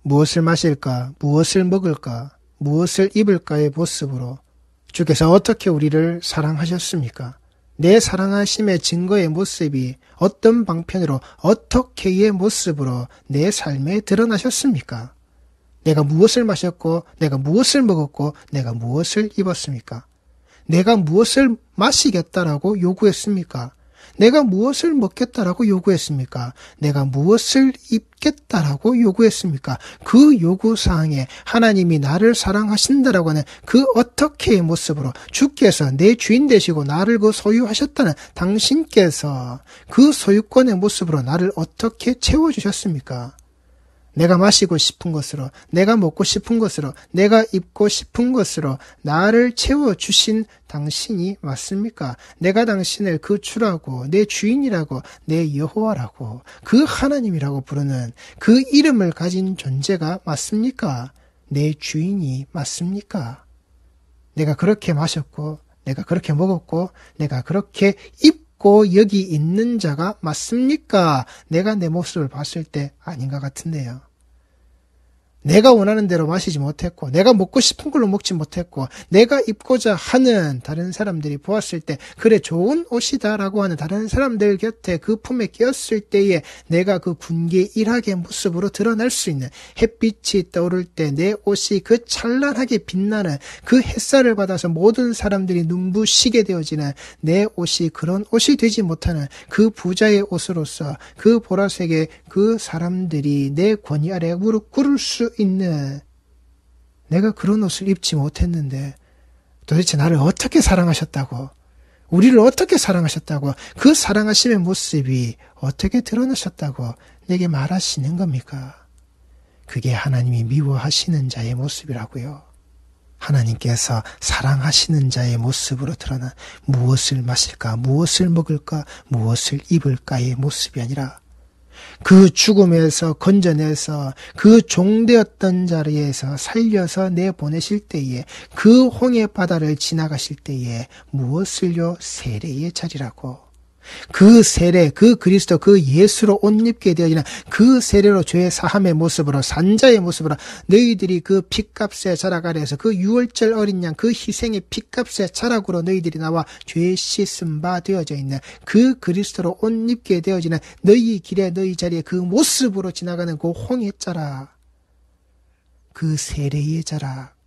무엇을 마실까, 무엇을 먹을까, 무엇을 입을까의 모습으로 주께서 어떻게 우리를 사랑하셨습니까? 내 사랑하심의 증거의 모습이 어떤 방편으로 어떻게의 모습으로 내 삶에 드러나셨습니까? 내가 무엇을 마셨고 내가 무엇을 먹었고 내가 무엇을 입었습니까? 내가 무엇을 마시겠다라고 요구했습니까? 내가 무엇을 먹겠다라고 요구했습니까? 내가 무엇을 입겠다라고 요구했습니까? 그 요구사항에 하나님이 나를 사랑하신다라고 하는 그 어떻게의 모습으로 주께서 내 주인 되시고 나를 그 소유하셨다는 당신께서 그 소유권의 모습으로 나를 어떻게 채워주셨습니까? 내가 마시고 싶은 것으로, 내가 먹고 싶은 것으로, 내가 입고 싶은 것으로 나를 채워주신 당신이 맞습니까? 내가 당신을 그 주라고, 내 주인이라고, 내 여호와라고, 그 하나님이라고 부르는 그 이름을 가진 존재가 맞습니까? 내 주인이 맞습니까? 내가 그렇게 마셨고, 내가 그렇게 먹었고, 내가 그렇게 입고 여기 있는 자가 맞습니까? 내가 내 모습을 봤을 때 아닌 것 같은데요. 내가 원하는 대로 마시지 못했고, 내가 먹고 싶은 걸로 먹지 못했고, 내가 입고자 하는 다른 사람들이 보았을 때 그래 좋은 옷이다라고 하는 다른 사람들 곁에 그 품에 끼었을 때에 내가 그 군계 일학의 모습으로 드러날 수 있는, 햇빛이 떠오를 때 내 옷이 그 찬란하게 빛나는 그 햇살을 받아서 모든 사람들이 눈부시게 되어지는 내 옷이 그런 옷이 되지 못하는 그 부자의 옷으로서 그 보라색의 그 사람들이 내 권위 아래 무릎 꿇을 수 있는, 내가 그런 옷을 입지 못했는데 도대체 나를 어떻게 사랑하셨다고, 우리를 어떻게 사랑하셨다고, 그 사랑하심의 모습이 어떻게 드러나셨다고 내게 말하시는 겁니까? 그게 하나님이 미워하시는 자의 모습이라고요. 하나님께서 사랑하시는 자의 모습으로 드러난 무엇을 마실까, 무엇을 먹을까, 무엇을 입을까의 모습이 아니라 그 죽음에서 건져내서 그 종되었던 자리에서 살려서 내보내실 때에 그 홍해 바다를 지나가실 때에 무엇을요? 세례의 자리라고. 그 세례, 그 그리스도, 그 예수로 옷 입게 되어지는 그 세례로 죄 사함의 모습으로, 산자의 모습으로 너희들이 그 핏값의 자락 아래에서 그 유월절 어린 양 그 희생의 핏값의 자락으로 너희들이 나와 죄 씻음 바 되어져 있는 그 그리스도로 옷 입게 되어지는 너희 길에 너희 자리에 그 모습으로 지나가는 그 홍해 자락, 그 세례의 자락,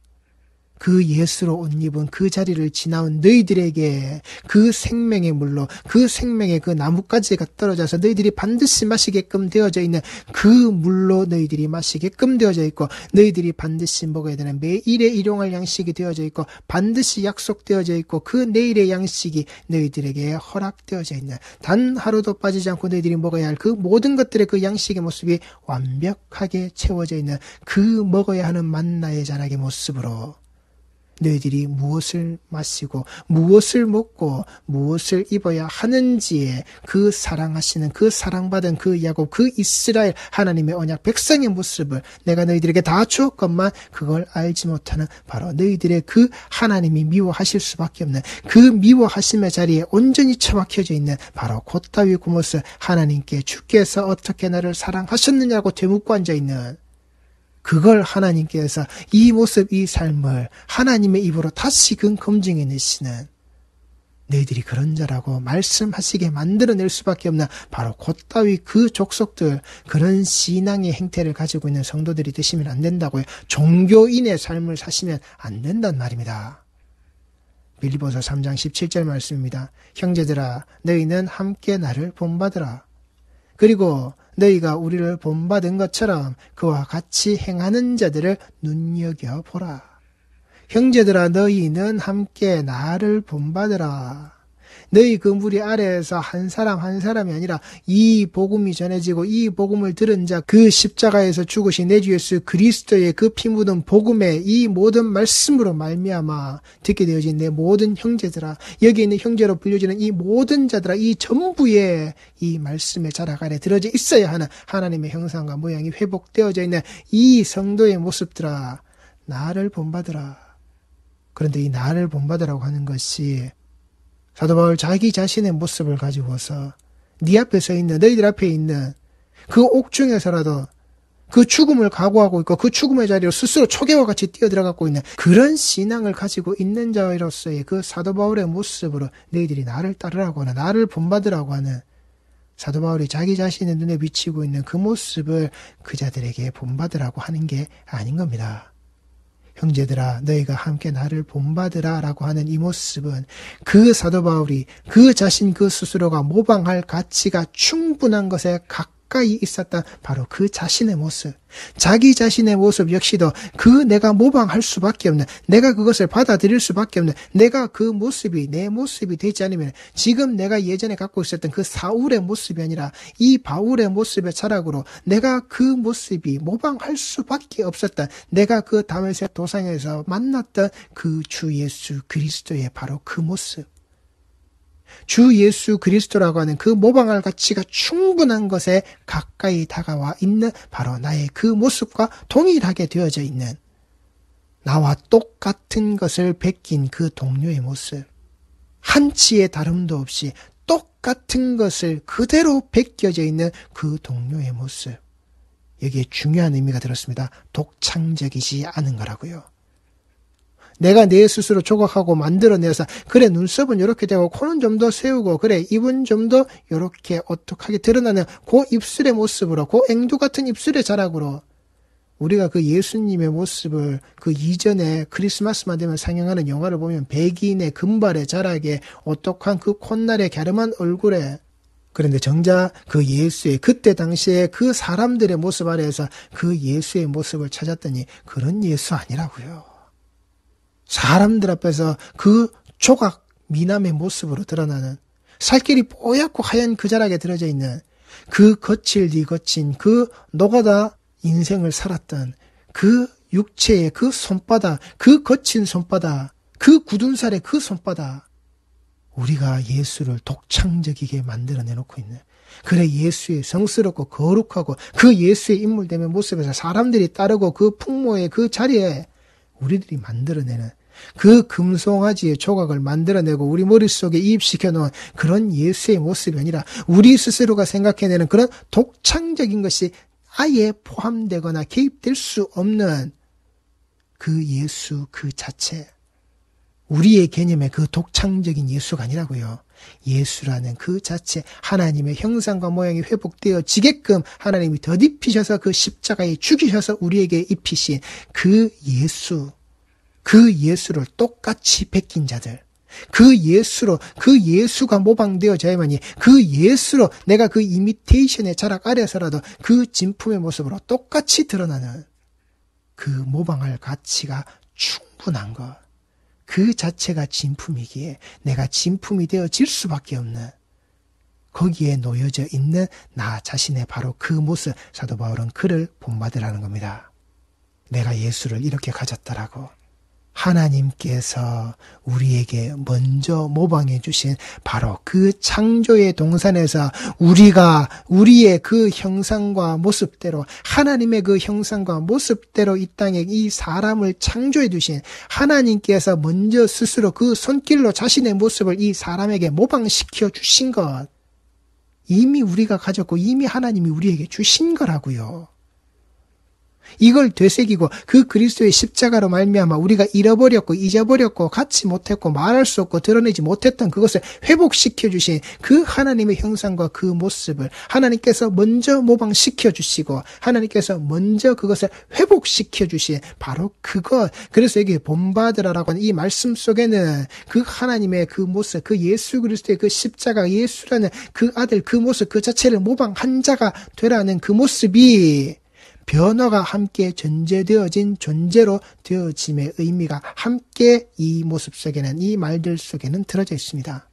그 예수로 옷 입은 그 자리를 지나온 너희들에게 그 생명의 물로, 그 생명의 그 나뭇가지가 떨어져서 너희들이 반드시 마시게끔 되어져 있는 그 물로 너희들이 마시게끔 되어져 있고, 너희들이 반드시 먹어야 되는 매일의 일용할 양식이 되어져 있고, 반드시 약속되어져 있고, 그 내일의 양식이 너희들에게 허락되어져 있는, 단 하루도 빠지지 않고 너희들이 먹어야 할 그 모든 것들의 그 양식의 모습이 완벽하게 채워져 있는 그 먹어야 하는 만나의 자락의 모습으로 너희들이 무엇을 마시고 무엇을 먹고 무엇을 입어야 하는지에 그 사랑하시는, 그 사랑받은 그 야곱, 그 이스라엘 하나님의 언약 백성의 모습을 내가 너희들에게 다 주었건만 그걸 알지 못하는 바로 너희들의 그 하나님이 미워하실 수밖에 없는 그 미워하심의 자리에 온전히 처박혀져 있는 바로 곧다위 그 모습, 하나님께 주께서 어떻게 나를 사랑하셨느냐고 되묻고 앉아있는 그걸 하나님께서 이 모습, 이 삶을 하나님의 입으로 다시금 검증해내시는, 너희들이 그런 자라고 말씀하시게 만들어낼 수밖에 없는 바로 곧다위 그 족속들, 그런 신앙의 행태를 가지고 있는 성도들이 되시면 안 된다고요. 종교인의 삶을 사시면 안 된단 말입니다. 빌립보서 3장 17절 말씀입니다. 형제들아, 너희는 함께 나를 본받으라. 그리고 너희가 우리를 본받은 것처럼 그와 같이 행하는 자들을 눈여겨보라. 형제들아, 너희는 함께 나를 본받으라. 너희 그 무리 아래에서 한 사람 한 사람이 아니라 이 복음이 전해지고 이 복음을 들은 자, 그 십자가에서 죽으신 내 주 예수 그리스도의 그 피 묻은 복음의 이 모든 말씀으로 말미암아 듣게 되어진 내 모든 형제들아, 여기 있는 형제로 불려지는 이 모든 자들아, 이 전부의 이 말씀의 자락 아래 들어져 있어야 하는 하나님의 형상과 모양이 회복되어져 있는 이 성도의 모습들아, 나를 본받으라. 그런데 이 나를 본받으라고 하는 것이 사도 바울 자기 자신의 모습을 가지고서 네 앞에 서 있는, 너희들 앞에 있는 그 옥중에서라도 그 죽음을 각오하고 있고 그 죽음의 자리로 스스로 초계와 같이 뛰어들어가고 있는 그런 신앙을 가지고 있는 자로서의 그 사도 바울의 모습으로 너희들이 나를 따르라고 하는, 나를 본받으라고 하는 사도 바울이 자기 자신의 눈에 비치고 있는 그 모습을 그자들에게 본받으라고 하는 게 아닌 겁니다. 형제들아 너희가 함께 나를 본받으라 라고 하는 이 모습은 그 사도 바울이 그 자신 그 스스로가 모방할 가치가 충분한 것에 가까이 있었던 바로 그 자신의 모습, 자기 자신의 모습 역시도 그 내가 모방할 수밖에 없는, 내가 그것을 받아들일 수밖에 없는, 내가 그 모습이 내 모습이 되지 않으면 지금 내가 예전에 갖고 있었던 그 사울의 모습이 아니라 이 바울의 모습의 자락으로 내가 그 모습이 모방할 수밖에 없었던, 내가 그 다메섹 도상에서 만났던 그 주 예수 그리스도의 바로 그 모습, 주 예수 그리스도라고 하는 그 모방할 가치가 충분한 것에 가까이 다가와 있는 바로 나의 그 모습과 동일하게 되어져 있는, 나와 똑같은 것을 베낀 그 동료의 모습, 한치의 다름도 없이 똑같은 것을 그대로 베껴져 있는 그 동료의 모습, 여기에 중요한 의미가 들었습니다. 독창적이지 않은 거라고요. 내가 내 스스로 조각하고 만들어내서 그래 눈썹은 이렇게 되고 코는 좀 더 세우고 그래 입은 좀 더 이렇게 오똑하게 드러나는 그 입술의 모습으로, 그 앵두 같은 입술의 자락으로 우리가 그 예수님의 모습을 그 이전에 크리스마스만 되면 상영하는 영화를 보면 백인의 금발의 자락에 오똑한 그 콧날의 갸름한 얼굴에, 그런데 정작 그 예수의 그때 당시에 그 사람들의 모습 아래에서 그 예수의 모습을 찾았더니 그런 예수 아니라고요. 사람들 앞에서 그 조각 미남의 모습으로 드러나는, 살길이 뽀얗고 하얀 그 자락에 들어져 있는 그 거친 그 노가다 인생을 살았던 그 육체의 그 손바닥, 그 거친 손바닥, 그 굳은 살의 그 손바닥, 우리가 예수를 독창적이게 만들어내놓고 있는, 그래 예수의 성스럽고 거룩하고 그 예수의 인물됨의 모습에서 사람들이 따르고 그 풍모의 그 자리에 우리들이 만들어내는 그 금송아지의 조각을 만들어내고 우리 머릿속에 이입시켜 놓은 그런 예수의 모습이 아니라 우리 스스로가 생각해내는 그런 독창적인 것이 아예 포함되거나 개입될 수 없는 그 예수 그 자체, 우리의 개념의 그 독창적인 예수가 아니라고요. 예수라는 그 자체, 하나님의 형상과 모양이 회복되어지게끔 하나님이 덧입히셔서 그 십자가에 죽이셔서 우리에게 입히신 그 예수, 그 예수를 똑같이 베낀 자들, 그 예수로, 그 예수가 모방되어져야만이 그 예수로 내가 그 이미테이션의 자락 아래서라도 그 진품의 모습으로 똑같이 드러나는 그 모방할 가치가 충분한 것, 그 자체가 진품이기에 내가 진품이 되어질 수밖에 없는, 거기에 놓여져 있는 나 자신의 바로 그 모습, 사도 바울은 그를 본받으라는 겁니다. 내가 예수를 이렇게 가졌다라고 하나님께서 우리에게 먼저 모방해 주신 바로 그 창조의 동산에서 우리가 우리의 그 형상과 모습대로, 하나님의 그 형상과 모습대로 이 땅에 이 사람을 창조해 두신 하나님께서 먼저 스스로 그 손길로 자신의 모습을 이 사람에게 모방시켜 주신 것, 이미 우리가 가졌고 이미 하나님이 우리에게 주신 거라고요. 이걸 되새기고 그 그리스도의 십자가로 말미암아 우리가 잃어버렸고 잊어버렸고 갖지 못했고 말할 수 없고 드러내지 못했던 그것을 회복시켜 주신 그 하나님의 형상과 그 모습을 하나님께서 먼저 모방시켜 주시고 하나님께서 먼저 그것을 회복시켜 주신 바로 그것, 그래서 여기 본받으라라고 하는 이 말씀 속에는 그 하나님의 그 모습, 그 예수 그리스도의 그 십자가, 예수라는 그 아들 그 모습 그 자체를 모방한 자가 되라는 그 모습이 변화가 함께 전제되어진 존재로 되어짐의 의미가 함께 이 모습 속에는, 이 말들 속에는 들어져 있습니다.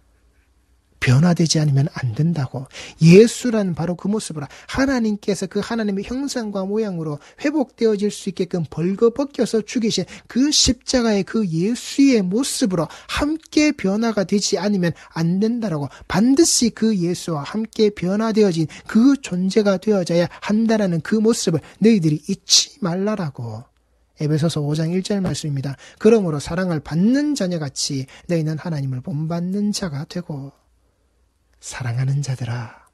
변화되지 않으면 안 된다고. 예수라는 바로 그 모습으로 하나님께서 그 하나님의 형상과 모양으로 회복되어질 수 있게끔 벌거벗겨서 죽이신 그 십자가의 그 예수의 모습으로 함께 변화가 되지 않으면 안 된다라고, 반드시 그 예수와 함께 변화되어진 그 존재가 되어져야 한다라는 그 모습을 너희들이 잊지 말라라고. 에베소서 5장 1절 말씀입니다. 그러므로 사랑을 받는 자녀같이 너희는 하나님을 본받는 자가 되고, 사랑하는 자들아,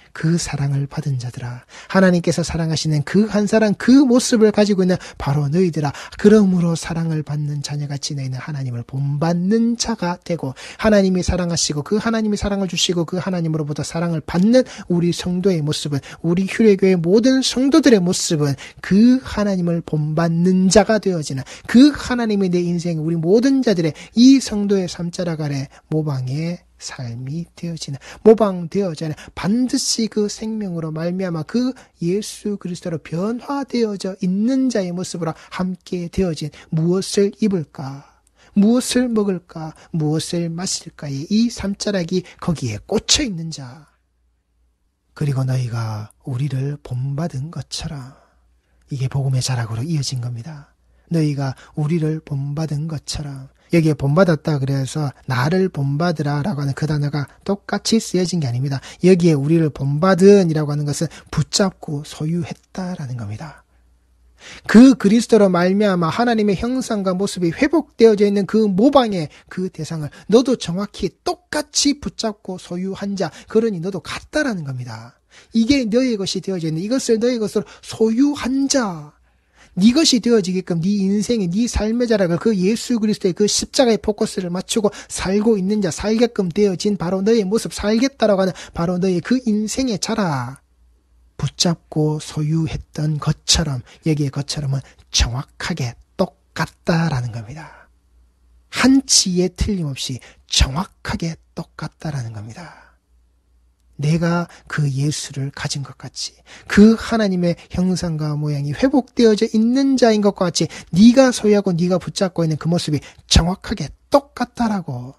그 사랑을 받은 자들아, 하나님께서 사랑하시는 그 한 사랑, 그 모습을 가지고 있는 바로 너희들아, 그러므로 사랑을 받는 자녀같이 너희는 하나님을 본받는 자가 되고, 하나님이 사랑하시고 그 하나님이 사랑을 주시고 그 하나님으로부터 사랑을 받는 우리 성도의 모습은, 우리 휴례교회 모든 성도들의 모습은 그 하나님을 본받는 자가 되어지는, 그 하나님이 내 인생 우리 모든 자들의 이 성도의 삼자락 아래 모방의 삶이 되어지는, 모방되어지는, 반드시 그 생명으로 말미암아 그 예수 그리스도로 변화되어져 있는 자의 모습으로 함께 되어진, 무엇을 입을까, 무엇을 먹을까, 무엇을 마실까의 이 삼자락이 거기에 꽂혀 있는 자. 그리고 너희가 우리를 본받은 것처럼, 이게 복음의 자락으로 이어진 겁니다. 너희가 우리를 본받은 것처럼. 여기에 본받았다 그래서 나를 본받으라 라고 하는 그 단어가 똑같이 쓰여진 게 아닙니다. 여기에 우리를 본받은 이라고 하는 것은 붙잡고 소유했다라는 겁니다. 그 그리스도로 말미암아 하나님의 형상과 모습이 회복되어져 있는 그 모방의 그 대상을 너도 정확히 똑같이 붙잡고 소유한 자, 그러니 너도 같다라는 겁니다. 이게 너의 것이 되어져 있는, 이것을 너의 것으로 소유한 자, 네 것이 되어지게끔 네 인생의, 네 삶의 자락을 그 예수 그리스도의 그 십자가의 포커스를 맞추고 살고 있는 자, 살게끔 되어진 바로 너의 모습, 살겠다라고 하는 바로 너의 그 인생의 자락, 붙잡고 소유했던 것처럼, 여기에 것처럼은 정확하게 똑같다라는 겁니다. 한치의 틀림없이 정확하게 똑같다라는 겁니다. 내가 그 예수를 가진 것 같이, 그 하나님의 형상과 모양이 회복되어져 있는 자인 것과 같이 네가 소유하고 네가 붙잡고 있는 그 모습이 정확하게 똑같다라고.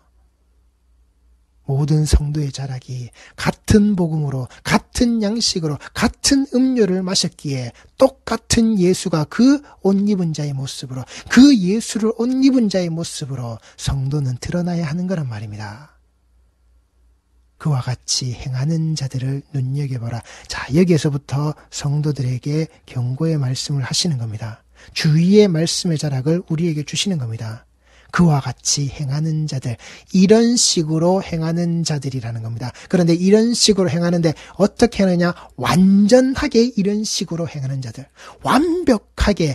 모든 성도의 자락이 같은 복음으로, 같은 양식으로, 같은 음료를 마셨기에 똑같은 예수가 그 옷 입은 자의 모습으로, 그 예수를 옷 입은 자의 모습으로 성도는 드러나야 하는 거란 말입니다. 그와 같이 행하는 자들을 눈여겨보라. 자, 여기에서부터 성도들에게 경고의 말씀을 하시는 겁니다. 주의의 말씀의 자락을 우리에게 주시는 겁니다. 그와 같이 행하는 자들, 이런 식으로 행하는 자들이라는 겁니다. 그런데 이런 식으로 행하는데 어떻게 하느냐? 완전하게 이런 식으로 행하는 자들, 완벽하게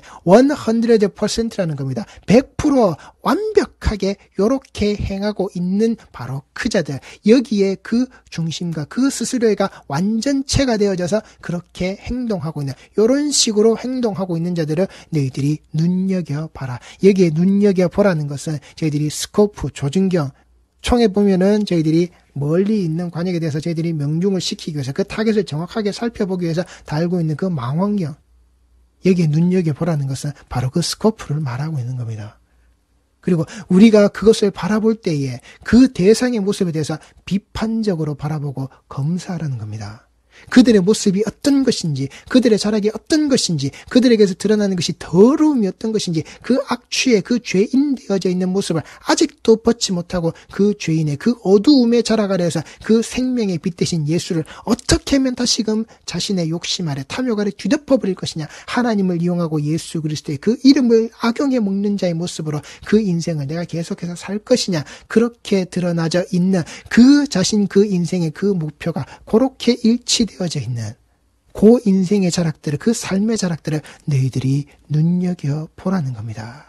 100%라는 겁니다. 100% 완벽하게 요렇게 행하고 있는 바로 그 자들, 여기에 그 중심과 그 스스로가 완전체가 되어져서 그렇게 행동하고 있는, 요런 식으로 행동하고 있는 자들을 너희들이 눈여겨봐라. 여기에 눈여겨보라는 것은 저희들이 스코프, 조준경, 총에 보면은 저희들이 멀리 있는 관역에 대해서 저희들이 명중을 시키기 위해서, 그 타겟을 정확하게 살펴보기 위해서 달고 있는 그 망원경, 여기에 눈여겨보라는 것은 바로 그 스코프를 말하고 있는 겁니다. 그리고 우리가 그것을 바라볼 때에 그 대상의 모습에 대해서 비판적으로 바라보고 검사하라는 겁니다. 그들의 모습이 어떤 것인지, 그들의 자락이 어떤 것인지, 그들에게서 드러나는 것이 더러움이 어떤 것인지, 그 악취의 그 죄인 되어져 있는 모습을 아직도 벗지 못하고 그 죄인의 그 어두움의 자락 아래에서 그 생명의 빛 대신 예수를 어떻게 하면 다시금 자신의 욕심 아래, 탐욕 아래 뒤덮어버릴 것이냐, 하나님을 이용하고 예수 그리스도의 그 이름을 악용해 먹는 자의 모습으로 그 인생을 내가 계속해서 살 것이냐, 그렇게 드러나져 있는 그 자신, 그 인생의 그 목표가 그렇게 일치되어져 있는 그 인생의 자락들을, 그 삶의 자락들을 너희들이 눈여겨보라는 겁니다.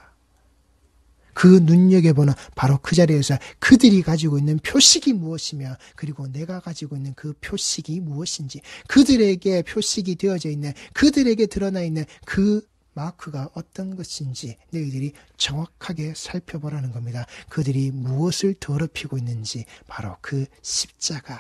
그 눈여겨보는 바로 그 자리에서 그들이 가지고 있는 표식이 무엇이며, 그리고 내가 가지고 있는 그 표식이 무엇인지, 그들에게 표식이 되어져 있는, 그들에게 드러나 있는 그 마크가 어떤 것인지 너희들이 정확하게 살펴보라는 겁니다. 그들이 무엇을 더럽히고 있는지, 바로 그 십자가,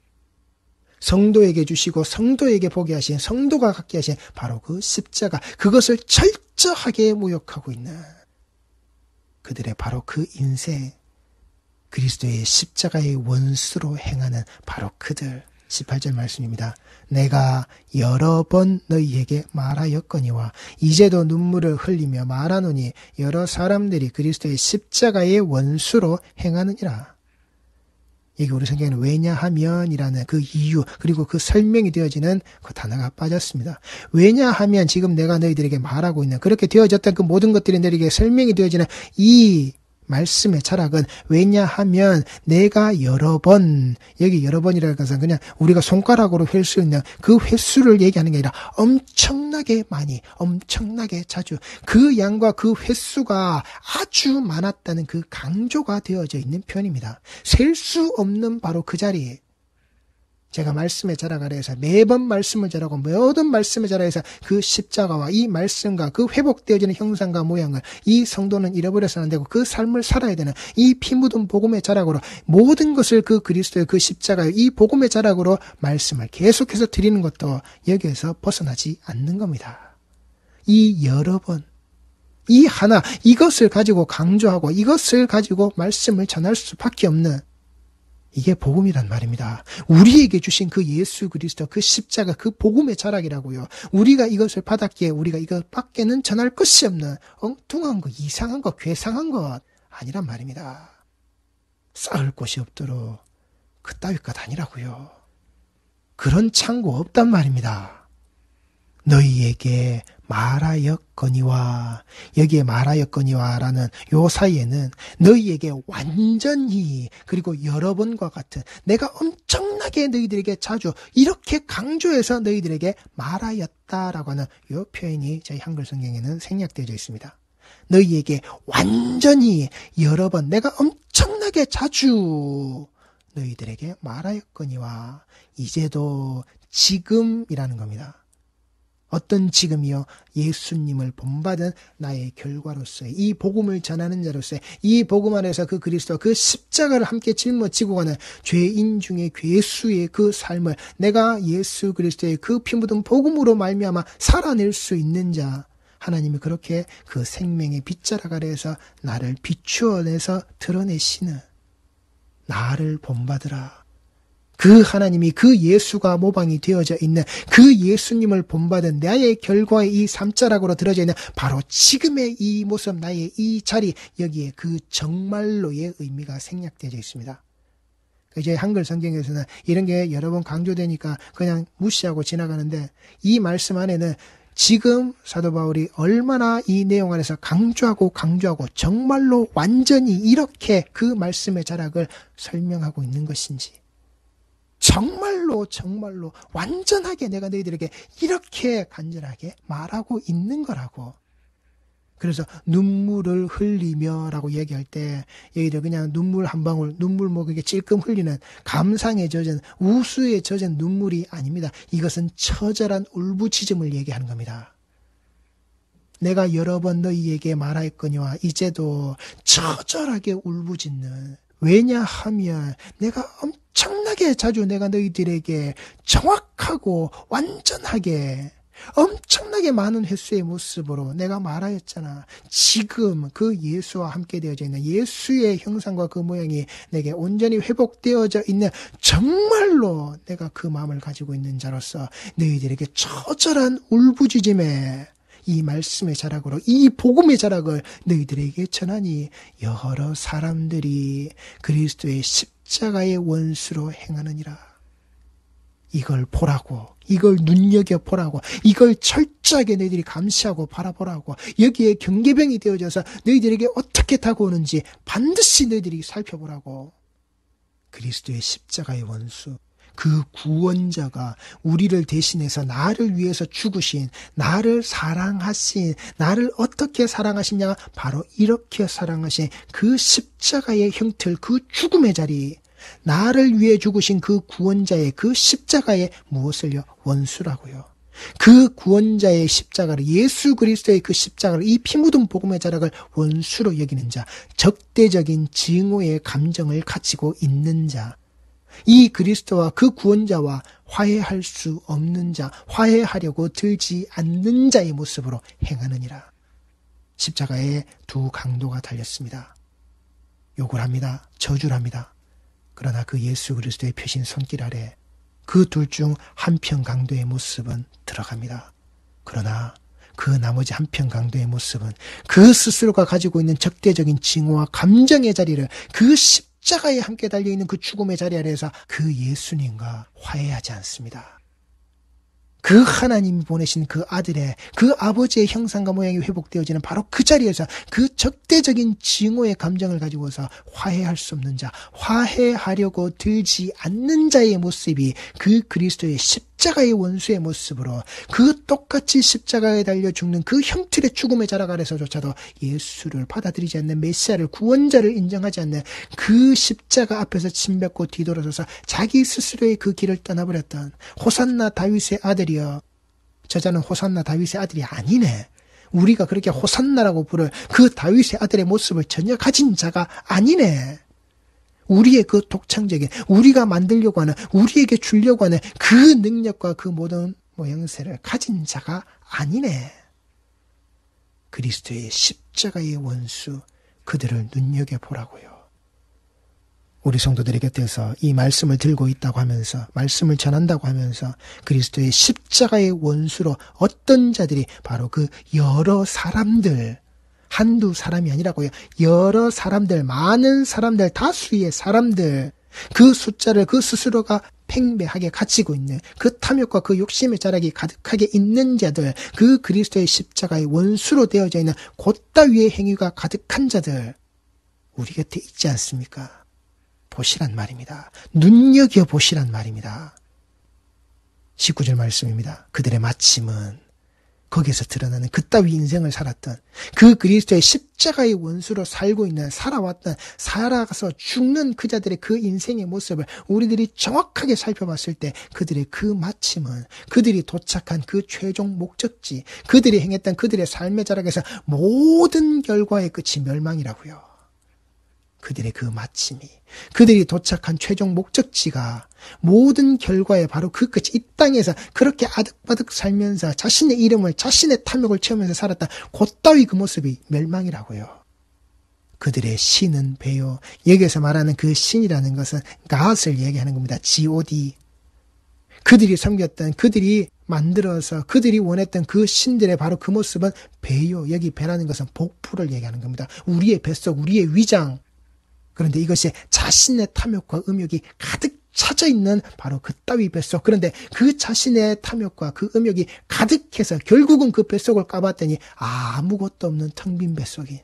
성도에게 주시고 성도에게 보게 하신, 성도가 갖게 하신 바로 그 십자가, 그것을 철저하게 모욕하고 있는 그들의 바로 그 인생, 그리스도의 십자가의 원수로 행하는 바로 그들. 18절 말씀입니다. 내가 여러 번 너희에게 말하였거니와 이제도 눈물을 흘리며 말하노니 여러 사람들이 그리스도의 십자가의 원수로 행하느니라. 이게 우리 성경에는 왜냐하면이라는 그 이유, 그리고 그 설명이 되어지는 그 단어가 빠졌습니다. 왜냐하면 지금 내가 너희들에게 말하고 있는, 그렇게 되어졌던 그 모든 것들이 너희에게 설명이 되어지는 이 말씀의 자락은 왜냐하면 내가 여러 번, 여기 여러 번이라는 것은 그냥 우리가 손가락으로 셀 수 있는 그 횟수를 얘기하는 게 아니라 엄청나게 많이, 엄청나게 자주 그 양과 그 횟수가 아주 많았다는 그 강조가 되어져 있는 표현입니다. 셀 수 없는 바로 그 자리에 제가 말씀의 자락 아래에서 매번 말씀을 자라고 모든 말씀의 자락에서 그 십자가와 이 말씀과 그 회복되어지는 형상과 모양을 이 성도는 잃어버려서는 안 되고 그 삶을 살아야 되는 이 피 묻은 복음의 자락으로 모든 것을 그 그리스도의 그 십자가의 이 복음의 자락으로 말씀을 계속해서 드리는 것도 여기에서 벗어나지 않는 겁니다. 이 여러 번, 이 하나, 이것을 가지고 강조하고 이것을 가지고 말씀을 전할 수밖에 없는 이게 복음이란 말입니다. 우리에게 주신 그 예수 그리스도 그 십자가 그 복음의 자락이라고요. 우리가 이것을 받았기에 우리가 이것밖에는 전할 것이 없는 엉뚱한 것, 이상한 것, 괴상한 것 아니란 말입니다. 쌓을 곳이 없도록 그따위 것 아니라고요. 그런 창고 없단 말입니다. 너희에게 말하였거니와, 여기에 말하였거니와라는 요 사이에는 너희에게 완전히 그리고 여러 번과 같은 내가 엄청나게 너희들에게 자주 이렇게 강조해서 너희들에게 말하였다라고 하는 요 표현이 저희 한글 성경에는 생략되어져 있습니다. 너희에게 완전히 여러 번 내가 엄청나게 자주 너희들에게 말하였거니와, 이제도 지금이라는 겁니다. 어떤 지금이요? 예수님을 본받은 나의 결과로서의 이 복음을 전하는 자로서의 이 복음 안에서 그 그리스도와 그 십자가를 함께 짊어지고 가는 죄인 중에 괴수의 그 삶을 내가 예수 그리스도의 그 피 묻은 복음으로 말미암아 살아낼 수 있는 자, 하나님이 그렇게 그 생명의 빗자락 아래에서 나를 비추어내서 드러내시는 나를 본받으라. 그 하나님이 그 예수가 모방이 되어져 있는 그 예수님을 본받은 나의 결과의 이 삼자락으로 들어져 있는 바로 지금의 이 모습, 나의 이 자리, 여기에 그 정말로의 의미가 생략되어져 있습니다. 이제 한글 성경에서는 이런 게 여러 번 강조되니까 그냥 무시하고 지나가는데, 이 말씀 안에는 지금 사도 바울이 얼마나 이 내용 안에서 강조하고 정말로 완전히 이렇게 그 말씀의 자락을 설명하고 있는 것인지, 정말로 완전하게 내가 너희들에게 이렇게 간절하게 말하고 있는 거라고. 그래서 눈물을 흘리며 라고 얘기할 때 여기도 그냥 눈물 한 방울, 눈물 목에게 찔끔 흘리는 감상에 젖은 우수에 젖은 눈물이 아닙니다. 이것은 처절한 울부짖음을 얘기하는 겁니다. 내가 여러 번 너희에게 말하였거니와 이제도 처절하게 울부짖는, 왜냐하면 내가 엄청나게 자주 내가 너희들에게 정확하고 완전하게 엄청나게 많은 횟수의 모습으로 내가 말하였잖아. 지금 그 예수와 함께 되어져 있는 예수의 형상과 그 모양이 내게 온전히 회복되어져 있는, 정말로 내가 그 마음을 가지고 있는 자로서 너희들에게 처절한 울부짖음에 이 말씀의 자락으로 이 복음의 자락을 너희들에게 전하니 여러 사람들이 그리스도의 십자가의 원수로 행하느니라. 이걸 보라고, 이걸 눈여겨보라고, 이걸 철저하게 너희들이 감시하고 바라보라고, 여기에 경계병이 되어져서 너희들에게 어떻게 다가오는지 반드시 너희들이 살펴보라고. 그리스도의 십자가의 원수, 그 구원자가 우리를 대신해서 나를 위해서 죽으신, 나를 사랑하신, 나를 어떻게 사랑하시냐, 바로 이렇게 사랑하신 그 십자가의 형틀, 그 죽음의 자리, 나를 위해 죽으신 그 구원자의 그 십자가의 무엇을요? 원수라고요. 그 구원자의 십자가를, 예수 그리스도의 그 십자가를, 이 피 묻은 복음의 자락을 원수로 여기는 자, 적대적인 증오의 감정을 가지고 있는 자, 이 그리스도와 그 구원자와 화해할 수 없는 자, 화해하려고 들지 않는 자의 모습으로 행하느니라. 십자가에 두 강도가 달렸습니다. 욕을 합니다. 저주를 합니다. 그러나 그 예수 그리스도의 펴신 손길 아래 그 둘 중 한편 강도의 모습은 들어갑니다. 그러나 그 나머지 한편 강도의 모습은 그 스스로가 가지고 있는 적대적인 징후와 감정의 자리를, 그 십자가에 함께 달려있는 그 죽음의 자리 아래에서 그 예수님과 화해하지 않습니다. 그 하나님이 보내신 그 아들의 그 아버지의 형상과 모양이 회복되어지는 바로 그 자리에서 그 적대적인 증오의 감정을 가지고서 화해할 수 없는 자, 화해하려고 들지 않는 자의 모습이 그 그리스도의 십자가의 원수의 모습으로 그 똑같이 십자가에 달려 죽는 그 형틀의 죽음의 자락 아래서조차도 예수를 받아들이지 않는 메시아를 구원자를 인정하지 않는 그 십자가 앞에서 침뱉고 뒤돌아서서 자기 스스로의 그 길을 떠나버렸던 호산나 다윗의 아들이여, 저자는 호산나 다윗의 아들이 아니네. 우리가 그렇게 호산나라고 부를 그 다윗의 아들의 모습을 전혀 가진 자가 아니네. 우리의 그 독창적인, 우리가 만들려고 하는, 우리에게 주려고 하는 그 능력과 그 모든 모양새를 가진 자가 아니네. 그리스도의 십자가의 원수, 그들을 눈여겨보라고요. 우리 성도들의 곁에서 이 말씀을 들고 있다고 하면서, 말씀을 전한다고 하면서 그리스도의 십자가의 원수로 어떤 자들이 바로 그 여러 사람들, 한두 사람이 아니라고요. 여러 사람들, 많은 사람들, 다수의 사람들, 그 숫자를 그 스스로가 팽배하게 가지고 있는 그 탐욕과 그 욕심의 자락이 가득하게 있는 자들, 그 그리스도의 십자가의 원수로 되어져 있는 곧다위의 행위가 가득한 자들, 우리 곁에 있지 않습니까? 보시란 말입니다. 눈여겨보시란 말입니다. 19절 말씀입니다. 그들의 마침은, 거기에서 드러나는 그따위 인생을 살았던 그 그리스도의 십자가의 원수로 살고 있는, 살아가서 죽는 그 자들의 그 인생의 모습을 우리들이 정확하게 살펴봤을 때 그들의 그 마침은, 그들이 도착한 그 최종 목적지, 그들이 행했던 그들의 삶의 자락에서 모든 결과의 끝이 멸망이라고요. 그들의 그 마침이, 그들이 도착한 최종 목적지가 모든 결과의 바로 그 끝이, 이 땅에서 그렇게 아득바득 살면서 자신의 이름을, 자신의 탐욕을 채우면서 살았던 곧다위 그 모습이 멸망이라고요. 그들의 신은 배요. 여기에서 말하는 그 신이라는 것은 God을 얘기하는 겁니다. God. 그들이 섬겼던, 그들이 만들어서 그들이 원했던 그 신들의 바로 그 모습은 배요. 여기 배라는 것은 복부를 얘기하는 겁니다. 우리의 뱃속, 우리의 위장. 그런데 이것이 자신의 탐욕과 음욕이 가득 차져 있는 바로 그따위 뱃속. 그런데 그 자신의 탐욕과 그 음욕이 가득해서 결국은 그 뱃속을 까봤더니 아무것도 없는 텅 빈 뱃속인,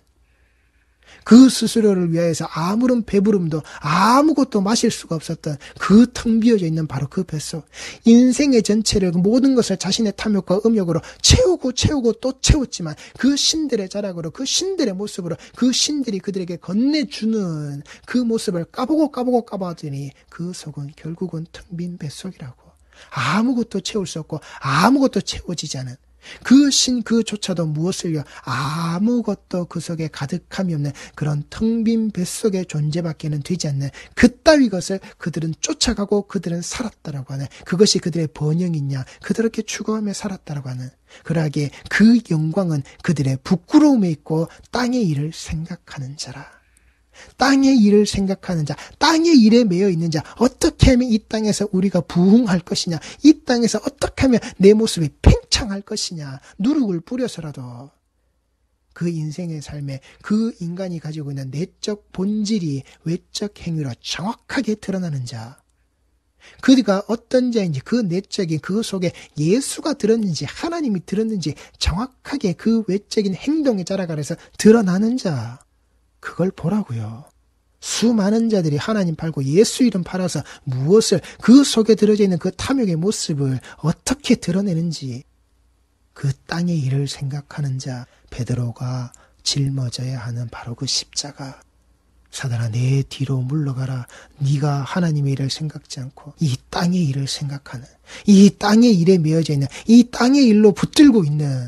그 스스로를 위하여서 아무런 배부름도 아무것도 마실 수가 없었던 그 텅 비어져 있는 바로 그 뱃속. 인생의 전체를, 모든 것을 자신의 탐욕과 음욕으로 채우고 또 채웠지만 그 신들의 자락으로, 그 신들의 모습으로, 그 신들이 그들에게 건네주는 그 모습을 까보더니 그 속은 결국은 텅 빈 뱃속이라고. 아무것도 채울 수 없고 아무것도 채워지지 않은 그 신 그조차도 무엇을요? 아무것도 그 속에 가득함이 없는 그런 텅 빈 뱃속의 존재밖에는 되지 않는 그따위 것을 그들은 쫓아가고 그들은 살았다라고 하는, 그것이 그들의 번영이냐, 그들에게 추구하며 살았다라고 하는, 그러하기에 그 영광은 그들의 부끄러움에 있고 땅의 일을 생각하는 자라. 땅의 일을 생각하는 자, 땅의 일에 매여 있는 자, 어떻게 하면 이 땅에서 우리가 부흥할 것이냐, 이 땅에서 어떻게 하면 내 모습이 팽창할 것이냐, 누룩을 뿌려서라도 그 인생의 삶에 그 인간이 가지고 있는 내적 본질이 외적 행위로 정확하게 드러나는 자, 그가 어떤 자인지, 그 내적인 그 속에 예수가 들었는지 하나님이 들었는지 정확하게 그 외적인 행동의 자락 아래서 드러나는 자, 그걸 보라고요. 수많은 자들이 하나님 팔고 예수 이름 팔아서 무엇을, 그 속에 들어져 있는 그 탐욕의 모습을 어떻게 드러내는지, 그 땅의 일을 생각하는 자, 베드로가 짊어져야 하는 바로 그 십자가. 사단아, 내 뒤로 물러가라. 네가 하나님의 일을 생각지 않고 이 땅의 일을 생각하는, 이 땅의 일에 매여져 있는, 이 땅의 일로 붙들고 있는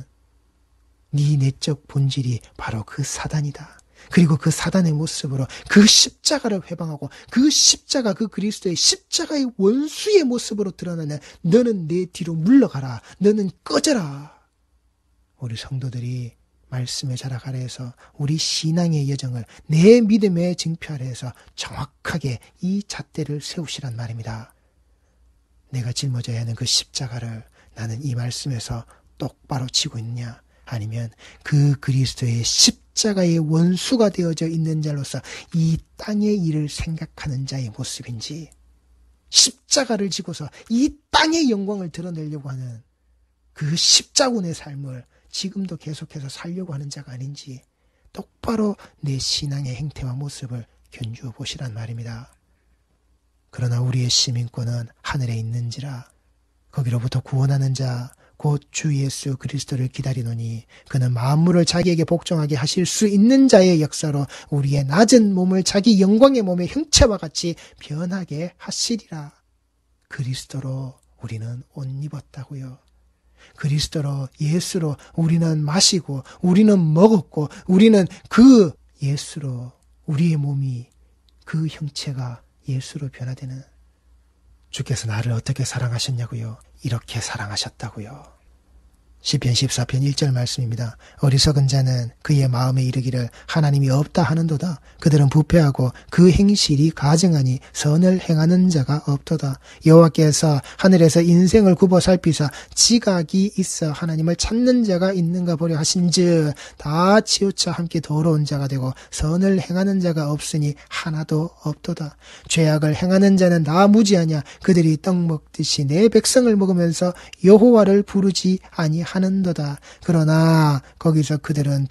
네 내적 본질이 바로 그 사단이다. 그리고 그 사단의 모습으로 그 십자가를 회방하고 그 십자가, 그 그리스도의 십자가의 원수의 모습으로 드러나는 너는 내 뒤로 물러가라. 너는 꺼져라. 우리 성도들이 말씀의 자락 아래에서 우리 신앙의 여정을, 내 믿음의 증표 아래에서 정확하게 이 잣대를 세우시란 말입니다. 내가 짊어져야 하는 그 십자가를 나는 이 말씀에서 똑바로 치고 있느냐, 아니면 그 그리스도의 십자가의 원수가 되어져 있는 자로서 이 땅의 일을 생각하는 자의 모습인지, 십자가를 지고서 이 땅의 영광을 드러내려고 하는 그 십자군의 삶을 지금도 계속해서 살려고 하는 자가 아닌지 똑바로 내 신앙의 행태와 모습을 견주어 보시란 말입니다. 그러나 우리의 시민권은 하늘에 있는지라 거기로부터 구원하는 자 곧 주 예수 그리스도를 기다리노니 그는 만물을 자기에게 복종하게 하실 수 있는 자의 역사로 우리의 낮은 몸을 자기 영광의 몸의 형체와 같이 변하게 하시리라. 그리스도로 우리는 옷 입었다고요. 그리스도로 예수로 우리는 마시고 우리는 먹었고 우리는 그 예수로 우리의 몸이 그 형체가 예수로 변화되는 주께서 나를 어떻게 사랑하셨냐고요? 이렇게 사랑하셨다고요. 시편 14편 1절 말씀입니다. 어리석은 자는 그의 마음에 이르기를 하나님이 없다 하는도다. 그들은 부패하고 그 행실이 가증하니 선을 행하는 자가 없도다. 여호와께서 하늘에서 인생을 굽어 살피사 지각이 있어 하나님을 찾는 자가 있는가 보려 하신즉 다 치우쳐 함께 더러운 자가 되고 선을 행하는 자가 없으니 하나도 없도다. 죄악을 행하는 자는 다 무지하냐. 그들이 떡 먹듯이 내 백성을 먹으면서 여호와를 부르지 아니하는도다. 그러나 거기서 그들은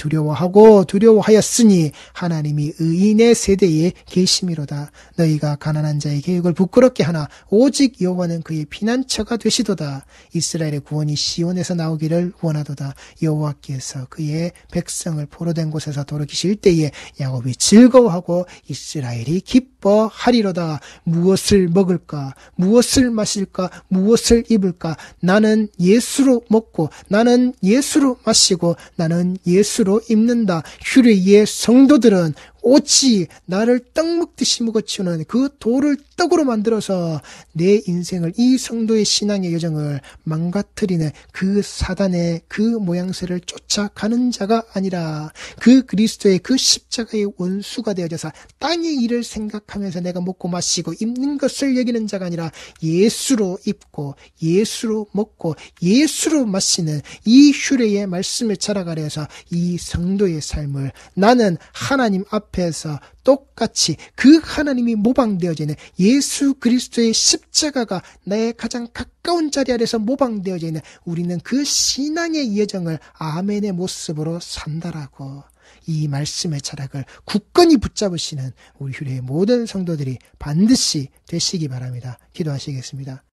두려워하였으니 하나님이 의인의 세대에 계심이로다. 너희가 가난한 자의 계획을 부끄럽게 하나 오직 여호와는 그의 피난처가 되시도다. 이스라엘의 구원이 시온에서 나오기를 원하도다. 여호와께서 그의 백성을 포로된 곳에서 돌이키실 때에 야곱이 즐거워하고 이스라엘이 기뻐하리로다. 무엇을 먹을까? 무엇을 마실까? 무엇을 입을까? 나는 예수로 먹고 나는 예수로 마시고 나는 예수로 입는다. 휴례의 성도들은 오직 나를 떡 먹듯이 먹어치우는 그 돌을 떡으로 만들어서 내 인생을 이 성도의 신앙의 여정을 망가뜨리는 그 사단의 그 모양새를 쫓아가는 자가 아니라 그 그리스도의 그 십자가의 원수가 되어져서 땅의 일을 생각하면서 내가 먹고 마시고 입는 것을 여기는 자가 아니라 예수로 입고 예수로 먹고 예수로 마시는 이 휴례의 말씀을 자라가려서 이 성도의 삶을 나는 하나님 앞에서 똑같이 그 하나님이 모방되어져 있는 예수 그리스도의 십자가가 나의 가장 가까운 자리 아래서 모방되어져 있는 우리는 그 신앙의 여정을 아멘의 모습으로 산다라고 이 말씀의 철학을 굳건히 붙잡으시는 우리 휴례의 모든 성도들이 반드시 되시기 바랍니다. 기도하시겠습니다.